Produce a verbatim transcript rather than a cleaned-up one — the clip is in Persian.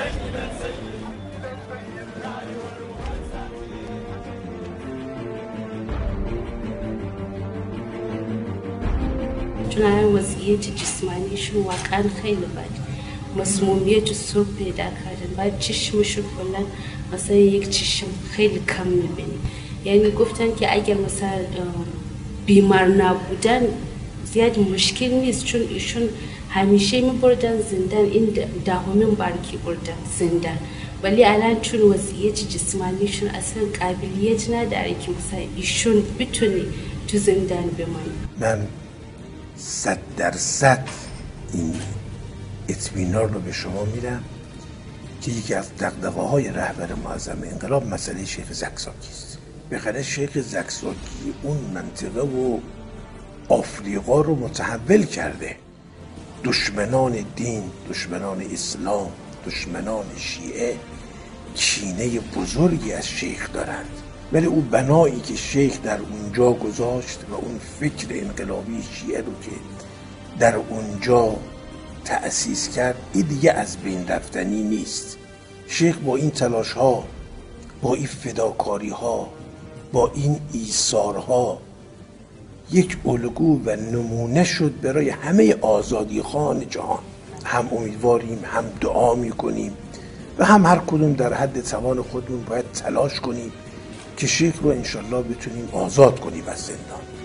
چون الان وضعیت جسمانیشون واقعا خیلی بد، مسمومیت سرب پیدا کردن، بعد چشمشون کلا مثلا یک چشم خیلی کم میبینی. یعنی گفتن که اگر مثلا بیمار نبودن زیاد مشکل نیست، چون ایشون همیشه میبردن زندان، این دهمین بار که بردن زندان، ولی الان چون وضعیت جسمانیشون اصلا قابلیت نداره که مثلا ایشون بتونه تو زندان بمونه. من صد درصد این اطمینان رو به شما میدم که یکی از دغدغه‌های رهبر معظم انقلاب مسئله شیخ زکزاکی است. بخاطر شیخ زکزاکی اون منطقه و آفریقا رو متحول کرده. دشمنان دین، دشمنان اسلام، دشمنان شیعه کینه بزرگی از شیخ دارند، ولی اون بنایی که شیخ در اونجا گذاشت و اون فکر انقلابی شیعه رو که در اونجا تأسیس کرد، این دیگه از بین رفتنی نیست. شیخ با این تلاش ها، با این فداکاری ها، با این ایثارها یک الگو و نمونه شد برای همه آزادی خوان جهان. هم امیدواریم، هم دعا میکنیم و هم هر کدوم در حد توان خودمون باید تلاش کنیم که شیخ رو انشالله بتونیم آزاد کنیم از زندان.